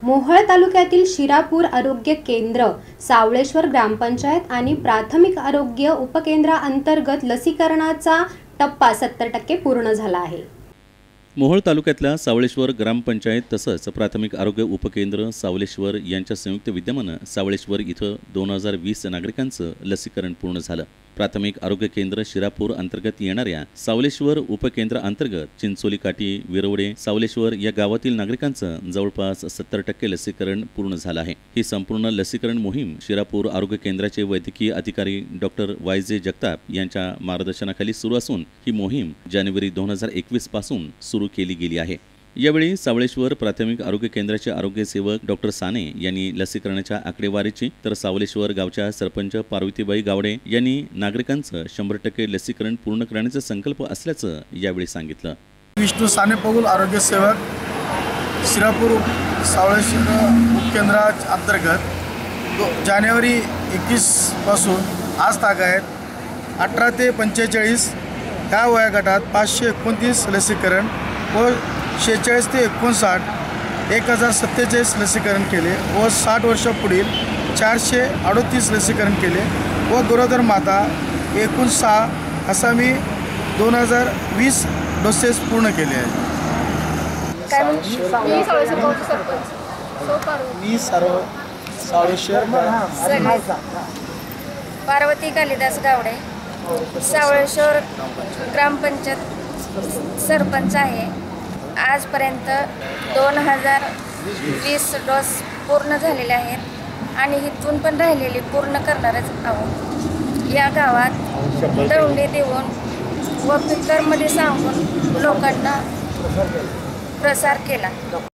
मोहोळ तालुक्यातील शिरापूर आरोग्य केंद्र, सावळेश्वर ग्रामपंचायत आणि प्राथमिक आरोग्य उपकेंद्रांतर्गत लसीकरणाचा टप्पा 70% पूर्ण झाला आहे। मोहोळ तालुक्यातल्या सावळेश्वर ग्रामपंचायत तसंच प्राथमिक आरोग्य उपकेंद्र सावळेश्वर यांच्या संयुक्त विद्यमानं सावळेश्वर इथं 2020 नागरिकांचं लसीकरण पूर्ण झालं। प्राथमिक आरोग्य केंद्र शिरापूर अंतर्गत येणाऱ्या सावळेश्वर उपकेंद्र अंतर्गत चिंचोली काठी, विरवडे, सावळेश्वर या गावातील नागरिकांचं जवळपास 70% लसीकरण पूर्ण झालं आहे। ही संपूर्ण लसीकरण मोहीम शिरापूर आरोग्य केंद्राचे वैद्यकीय अधिकारी डॉक्टर YJ जगताप यांच्या मार्गदर्शनाखाली सुरू असून ही मोहीम जानेवारी 2021 पासून सुरू केली गेली आहे। यावेळी सावळेश्वर प्राथमिक आरोग्य केंद्राचे आरोग्य सेवक डॉक्टर साने यांनी लसीकरणाच्या आकडेवारीची तर सावळेश्वर गावच्या सरपंच पार्वतीबाई गावडे यांनी नागरिकांचं 100% लसीकरण पूर्ण करण्याचा संकल्प असल्याचं यावेळी सांगितलं। विष्णू साने पगुल आरोग्य सेवक शिरापूर सावळेश्वर उपकेंद्राच्या अंतर्गत जानेवारी 21 पासून आज तागायत 18 ते 45 या वयोगटात 529 लसीकरण व 46 ते 59 1047 लसीकरण केले व 60 वर्षापुढील 438 लसीकरण केले व गरोदर माता 6 असा मी 2020 डोसेस पूर्ण केले आहेत। मी सर्व सावळेश्वर पार्वती कालिदास गावडे, सावळेश्वर ग्रामपंचायत सरपंच आहे। आजपर्यंत 2020 डोस पूर्ण झालेले आहेत आणि इथून पण राहिलेले पूर्ण करणारच आहोत। या गावात दौंडी देऊन व फिल्टरमध्ये सांगून लोकांना प्रसार केला।